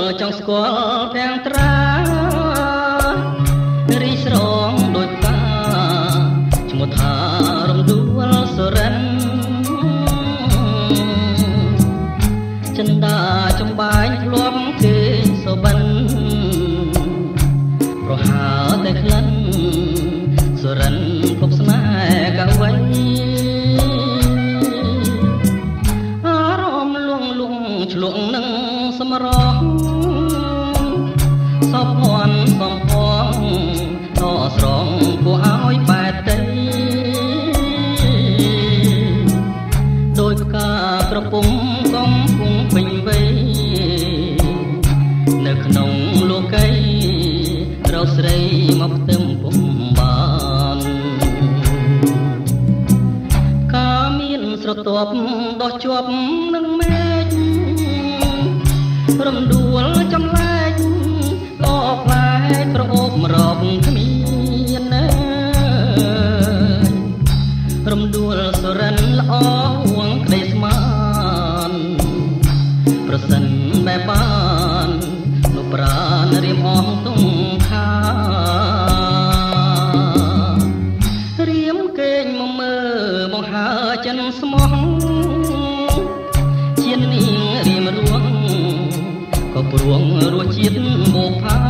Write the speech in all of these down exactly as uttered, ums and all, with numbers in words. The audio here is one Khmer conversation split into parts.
ចង់ស្គាល់ទាំងត្រារីស្រងដូចកាឈ្មោះថារំដួលសរិនចិនដាចំបាយធ្លាប់គេសុបិនប្រហើតែក្លិនសរិនគប់ស្នេហ៍កវៃអារម្មណ៍លួងលួងឆ្លងនឹងសម្រស់សពភ័ណ្ឌសំផងតស្រងពួកឲ្យបែតតីដោយផ្កាក្រពុំកំពុងពេញវ័យនៅក្នុងលោកីរកស្រីមកផ្ទឹមពុំបានកាមានស្រទាប់ដោះជាប់នឹងមេឃរំដួលចំលែកក៏ផ្លែក្រអូបរកគ្មានណែរំដួលសរិនល្អហួងក្តីស្មានប្រសិនបែបបានលោកប្រានរៀមអងទុំខារៀមកេងមកមើបង្ហើចិនស្មោះជានាងរៀមរួងក៏ព្រួងរសជាតិបុផា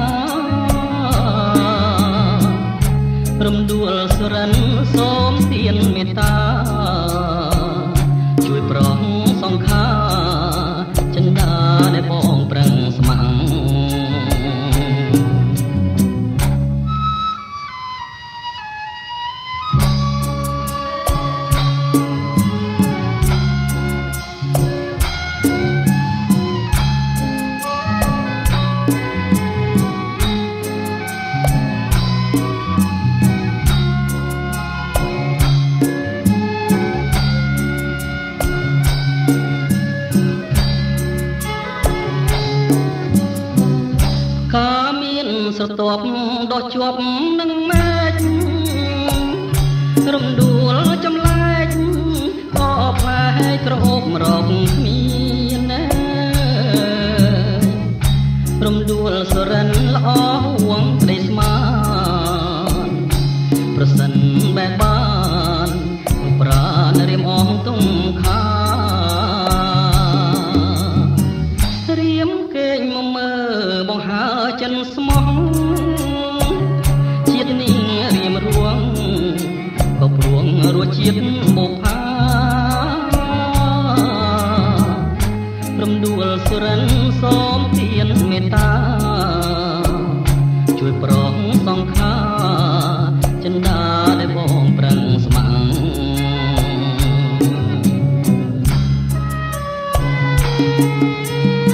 រំដួលសរិនសូមទានមេត្តាជួយប្រងសង្ខាចិនដាដែលបងប្រឹងស្ម័គ្រស្រទាប់ដោះជាប់នឹងមេឃរំដួលចំលែកក៏ផ្លែក្រអូបរកគ្មានណែរំដួលសរិនល្អហួងក្តីស្មានប្រសិនបែបបានប្រាណរៀមអងទុំខារៀមកេងមកមើបង្ហើចិនស្មោះជាតិនាងរៀមរួងក៏ព្រួងរសជាតិបុផារំដួលសរិនសូមទានមេត្តាជួយប្រងសង្ខាចិនដាដែលបងប្រឹងស្ម័គ្រ